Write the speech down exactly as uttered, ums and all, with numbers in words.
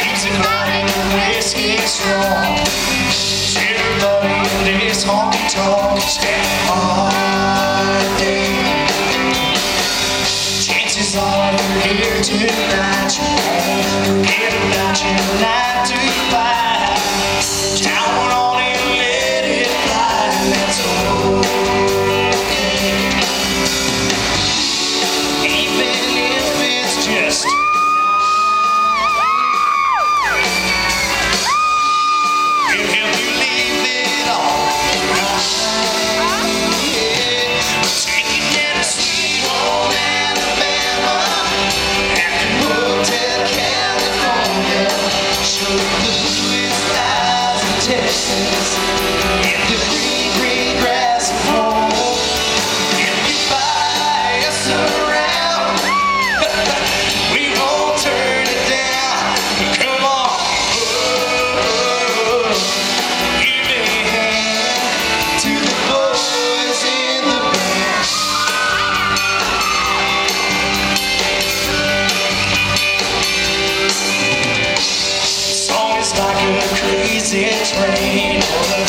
Music light, whiskey strong. Everybody in this honky tonk stand hard day. Chances are you're here tonight. You won't forget about your nine to five. Count on it, let it fly, and that's okay. Even if it's just we'll help you leave it all right. Yeah. Take you down to sweet home Alabama, Hotel California, show you the bluest skies of Texas, and the green, green grass of home. If you buy us around, we won't turn it down. Come on, oh, give a hand to the boys in the band. Song is like a crazy train.